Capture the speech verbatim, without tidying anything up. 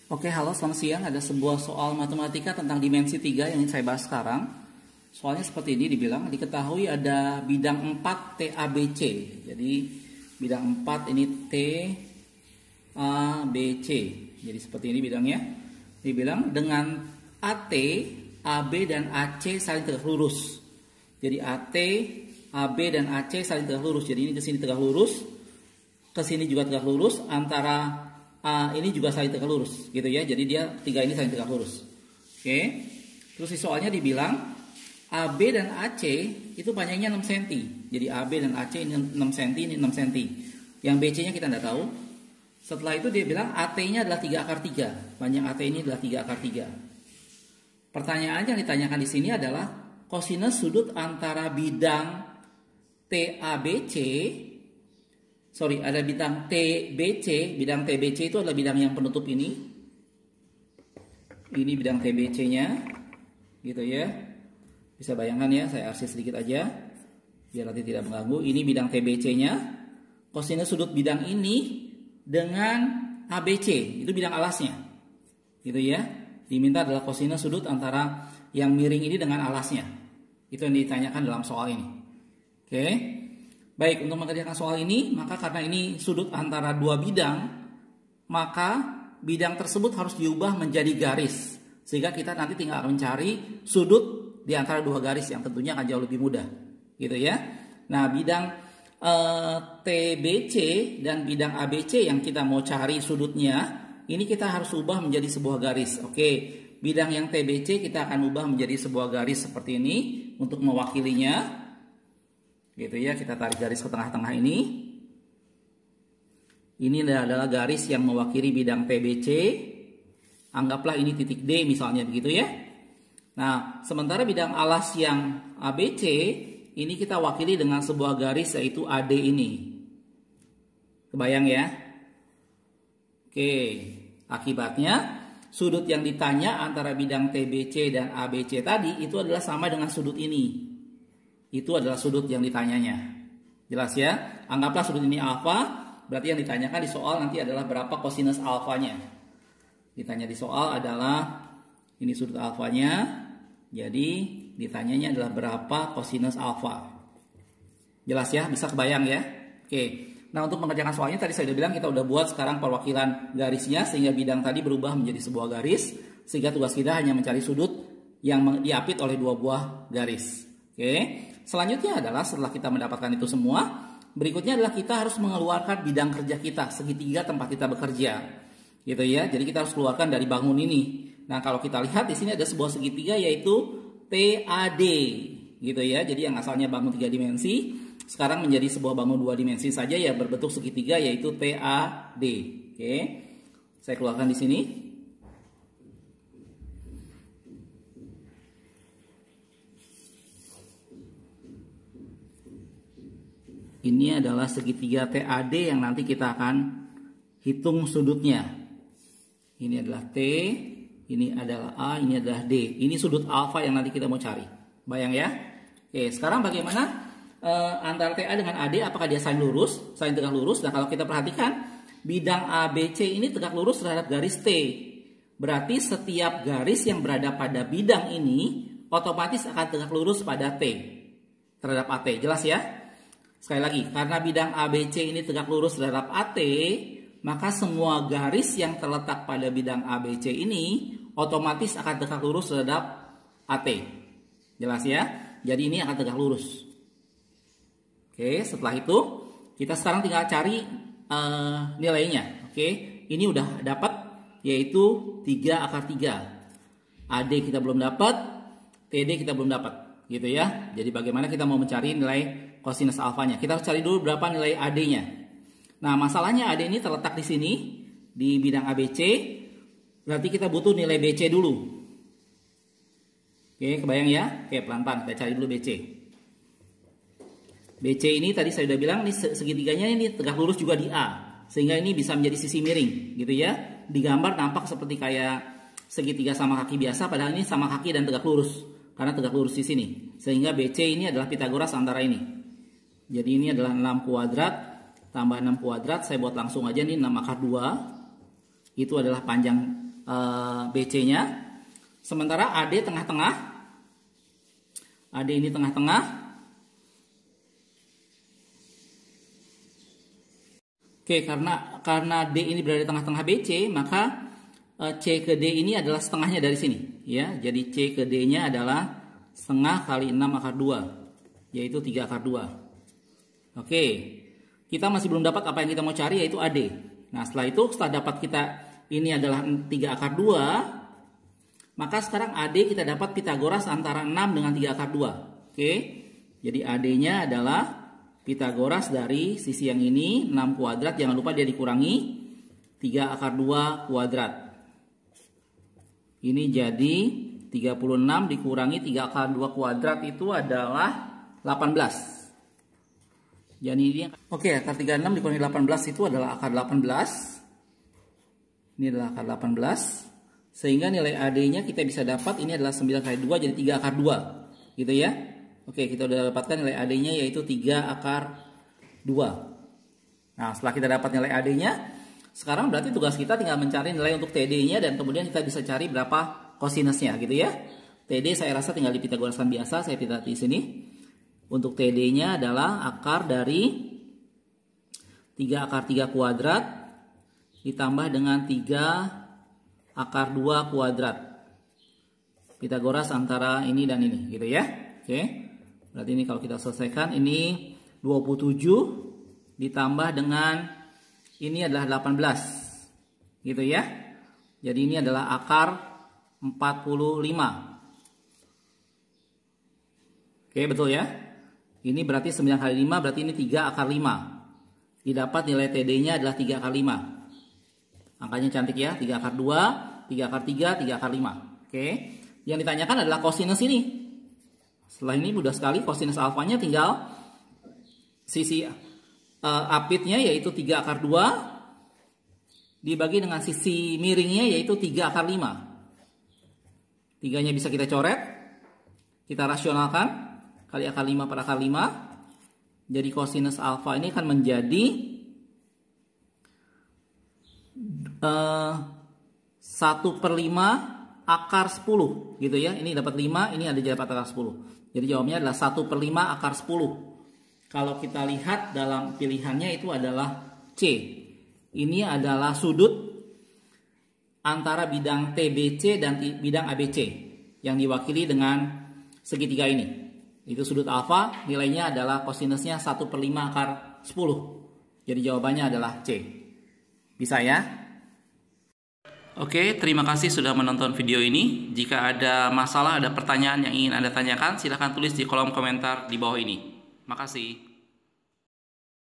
Oke, halo, selamat siang. Ada sebuah soal matematika tentang dimensi tiga yang ingin saya bahas sekarang. Soalnya seperti ini dibilang, diketahui ada bidang empat T A B C. Jadi bidang empat ini T A B C. Jadi seperti ini bidangnya. Dibilang dengan A T, A B dan A C saling tegak lurus. Jadi A T, A B dan A C saling tegak lurus. Jadi ini ke sini tegak lurus, ke sini juga tegak lurus, antara A ini juga saling tegak lurus, gitu ya. Jadi dia tiga ini saling tegak lurus. Oke. Terus di soalnya dibilang A B dan A C itu panjangnya enam sentimeter. Jadi A B dan A C ini enam sentimeter, ini enam sentimeter. Yang B C-nya kita tidak tahu. Setelah itu dia bilang A T-nya adalah tiga akar tiga. Panjang A T ini adalah tiga akar tiga. Pertanyaan yang ditanyakan di sini adalah kosinus sudut antara bidang T A B C, sorry, ada bidang T B C. Bidang T B C itu adalah bidang yang penutup ini. Ini bidang T B C-nya, gitu ya. Bisa bayangkan ya, saya arsip sedikit aja, biar nanti tidak mengganggu. Ini bidang T B C-nya. Kosinus sudut bidang ini dengan A B C, itu bidang alasnya, gitu ya. Diminta adalah kosinus sudut antara yang miring ini dengan alasnya. Itu yang ditanyakan dalam soal ini. Oke. Baik, untuk mengerjakan soal ini, maka karena ini sudut antara dua bidang, maka bidang tersebut harus diubah menjadi garis. Sehingga kita nanti tinggal mencari sudut di antara dua garis yang tentunya akan jauh lebih mudah. Gitu ya. Nah, bidang eh, T B C dan bidang A B C yang kita mau cari sudutnya, ini kita harus ubah menjadi sebuah garis. Oke, bidang yang T B C kita akan ubah menjadi sebuah garis seperti ini untuk mewakilinya. Gitu ya, kita tarik garis ke tengah-tengah ini. Ini adalah garis yang mewakili bidang T B C. Anggaplah ini titik D misalnya, begitu ya. Nah, sementara bidang alas yang A B C ini kita wakili dengan sebuah garis yaitu A D ini. Kebayang ya? Oke, akibatnya sudut yang ditanya antara bidang T B C dan A B C tadi itu adalah sama dengan sudut ini. Itu adalah sudut yang ditanyanya. Jelas ya? Anggaplah sudut ini alfa, berarti yang ditanyakan di soal nanti adalah berapa kosinus alfanya. Ditanya di soal adalah ini sudut alfanya, jadi ditanyanya adalah berapa kosinus alfa. Jelas ya? Bisa kebayang ya? Oke. Nah, untuk mengerjakan soalnya tadi saya sudah bilang kita udah buat sekarang perwakilan garisnya sehingga bidang tadi berubah menjadi sebuah garis, sehingga tugas kita hanya mencari sudut yang diapit oleh dua buah garis. Oke. Selanjutnya adalah setelah kita mendapatkan itu semua, berikutnya adalah kita harus mengeluarkan bidang kerja kita, segitiga tempat kita bekerja. Gitu ya. Jadi kita harus keluarkan dari bangun ini. Nah, kalau kita lihat di sini ada sebuah segitiga yaitu T A D. Gitu ya. Jadi yang asalnya bangun tiga dimensi sekarang menjadi sebuah bangun dua dimensi saja ya, berbentuk segitiga yaitu T A D. Oke. Saya keluarkan di sini. Ini adalah segitiga T A D yang nanti kita akan hitung sudutnya. Ini adalah T, ini adalah A, ini adalah D. Ini sudut alfa yang nanti kita mau cari. Bayang ya? Oke, sekarang bagaimana e, antara T A dengan A D? Apakah dia saling lurus, saling tegak lurus? Nah, kalau kita perhatikan, bidang A B C ini tegak lurus terhadap garis T. Berarti setiap garis yang berada pada bidang ini otomatis akan tegak lurus pada T. Terhadap A T. Jelas ya? Sekali lagi, karena bidang A B C ini tegak lurus terhadap A T, maka semua garis yang terletak pada bidang A B C ini otomatis akan tegak lurus terhadap A T. Jelas ya? Jadi ini akan tegak lurus. Oke, setelah itu kita sekarang tinggal cari uh, nilainya. Oke, ini udah dapat yaitu tiga akar tiga. A D kita belum dapat, T D kita belum dapat. Gitu ya. Jadi bagaimana kita mau mencari nilai kosinus alfanya? Kita harus cari dulu berapa nilai A D-nya. Nah, masalahnya A D ini terletak di sini di bidang A B C. Berarti kita butuh nilai B C dulu. Oke, kebayang ya? Oke, pelan-pelan kita cari dulu B C. B C ini tadi saya sudah bilang ini segitiganya ini tegak lurus juga di A. Sehingga ini bisa menjadi sisi miring, gitu ya. Digambar nampak seperti kayak segitiga sama kaki biasa, padahal ini sama kaki dan tegak lurus. Karena tegak lurus di sini. Sehingga B C ini adalah Pitagoras antara ini. Jadi ini adalah enam kuadrat tambah enam kuadrat. Saya buat langsung aja nih enam akar dua. Itu adalah panjang uh, B C-nya. Sementara A D tengah-tengah. A D ini tengah-tengah. Oke, karena karena D ini berada di tengah-tengah B C, maka uh, C ke D ini adalah setengahnya dari sini, ya. Jadi C ke D-nya adalah setengah kali enam akar dua, yaitu tiga akar dua. Oke. Kita masih belum dapat apa yang kita mau cari, yaitu A D. Nah, setelah itu setelah dapat kita ini adalah tiga akar dua, maka sekarang A D kita dapat Pitagoras antara enam dengan tiga akar dua. Oke. Jadi A D-nya adalah Pitagoras dari sisi yang ini, enam kuadrat, jangan lupa dia dikurangi tiga akar dua kuadrat. Ini jadi tiga puluh enam dikurangi tiga akar dua kuadrat itu adalah delapan belas. Jadi ini oke, akar tiga puluh enam dikurangi delapan belas itu adalah akar delapan belas. Ini adalah akar delapan belas. Sehingga nilai A D-nya kita bisa dapat ini adalah sembilan kali dua, jadi tiga akar dua. Gitu ya. Oke, kita sudah dapatkan nilai A D-nya yaitu tiga akar dua. Nah, setelah kita dapat nilai A D-nya, sekarang berarti tugas kita tinggal mencari nilai untuk T D-nya dan kemudian kita bisa cari berapa kosinusnya gitu ya. T D saya rasa tinggal dipitagoraskan biasa, saya tidak di sini. Untuk T D-nya adalah akar dari tiga akar tiga kuadrat ditambah dengan tiga akar dua kuadrat. Pitagoras antara ini dan ini gitu ya. Oke. Berarti ini kalau kita selesaikan ini dua puluh tujuh ditambah dengan ini adalah delapan belas. Gitu ya. Jadi ini adalah akar empat puluh lima. Oke, betul ya. Ini berarti sembilan kali lima, berarti ini tiga akar lima. Didapat nilai T D-nya adalah tiga akar lima. Angkanya cantik ya, tiga akar dua, tiga akar tiga, tiga akar lima. Oke. Yang ditanyakan adalah kosinus ini. Setelah ini mudah sekali, kosinus alfanya tinggal sisi uh, apitnya yaitu tiga akar dua dibagi dengan sisi miringnya yaitu tiga akar lima. Tiganya bisa kita coret, kita rasionalkan, kali akar lima per akar lima. Jadi kosinus alfa ini akan menjadi uh, satu per lima akar sepuluh gitu ya. Ini dapat lima, ini ada dapat akar sepuluh. Jadi jawabannya adalah satu per lima akar sepuluh. Kalau kita lihat dalam pilihannya itu adalah C. Ini adalah sudut antara bidang T B C dan bidang A B C yang diwakili dengan segitiga ini. Itu sudut alfa, nilainya adalah kosinusnya satu per lima akar sepuluh. Jadi jawabannya adalah C. Bisa ya? Oke, terima kasih sudah menonton video ini. Jika ada masalah, ada pertanyaan yang ingin Anda tanyakan, silahkan tulis di kolom komentar di bawah ini. Makasih.